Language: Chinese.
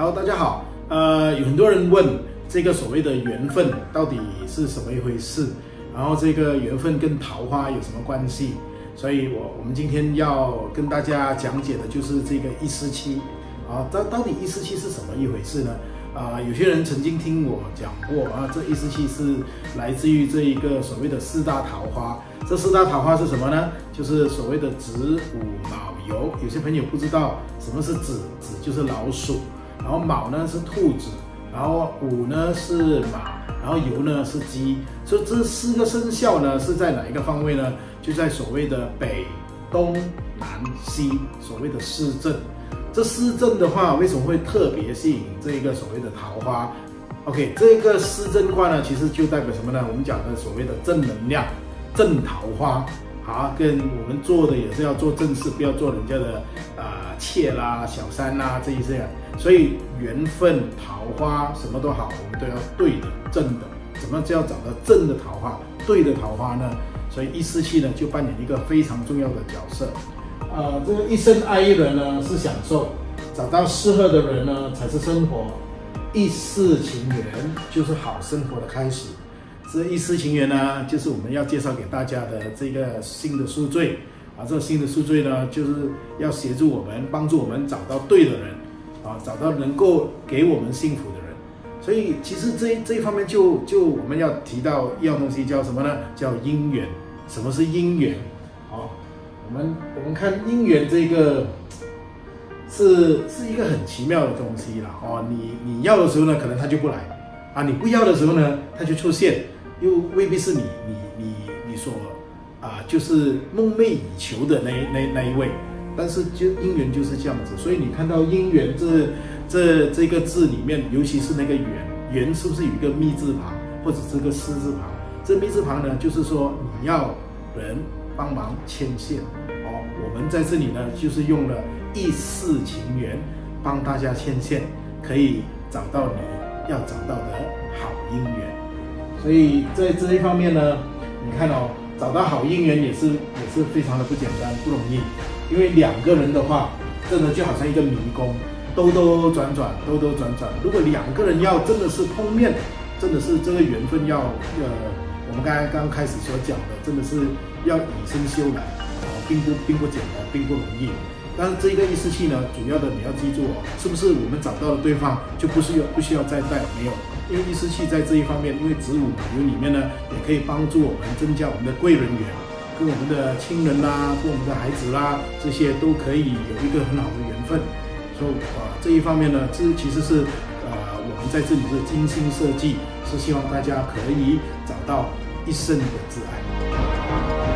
好，大家好。有很多人问这个所谓的缘分到底是什么一回事，然后这个缘分跟桃花有什么关系？所以我们今天要跟大家讲解的就是这个147啊，到底147是什么一回事呢？有些人曾经听我讲过啊，这147是来自于这一个所谓的4大桃花。这4大桃花是什么呢？就是所谓的子午卯酉。有些朋友不知道什么是子，子就是老鼠，然后卯呢是兔子，然后午呢是马，然后酉呢是鸡。所以这4个生肖呢是在哪一个方位呢？就在所谓的北、东、南、西，所谓的4正。这4正的话，为什么会特别吸引这个所谓的桃花 ？OK， 这个4正卦呢，其实就代表什么呢？我们讲的所谓的正能量、正桃花。好，跟我们做的也是要做正事，不要做人家的妾啦、小三啦这一些。所以缘分、桃花什么都好，我们都要对的、正的。怎么就要找到正的桃花、对的桃花呢？所以147呢就扮演一个非常重要的角色。这个一生爱一人呢是享受，找到适合的人呢才是生活。一世情缘就是好生活的开始。这一世情缘呢，就是我们要介绍给大家的这个新的宿醉啊。这个新的宿醉呢，就是要协助我们、帮助我们找到对的人啊，找到能够给我们幸福的人。所以其实这一方面就我们要提到一样东西，叫什么呢？叫姻缘。什么是姻缘？我们看姻缘这个是一个很奇妙的东西啦。你要的时候呢，可能他就不来啊；你不要的时候呢，他就出现，又未必是你所就是梦寐以求的那一位。但是就姻缘就是这样子，所以你看到姻缘这个字里面，尤其是那个缘是不是有一个密字旁，或者是个丝字旁？这密字旁呢，就是说你要人帮忙牵线。我们在这里呢，就是用了一世情缘帮大家牵线，可以找到你要找到的好姻缘。所以在这一方面呢，你看找到好姻缘也是非常的不简单，不容易。因为2个人的话，真的就好像一个迷宫，兜兜转转。如果2个人要真的是碰面，真的是这个缘分要我们刚开始所讲的，真的是要以身修来。并不简单，并不容易。但是这个147呢，主要的你要记住是不是我们找到了对方就不需要再带？没有，因为147在这一方面，因为子午卯酉里面呢，也可以帮助我们增加我们的贵人缘，跟我们的亲人啦，跟我们的孩子啦，这些都可以有一个很好的缘分。所以这一方面呢，这其实是我们在这里是精心设计，是希望大家可以找到一生的挚爱。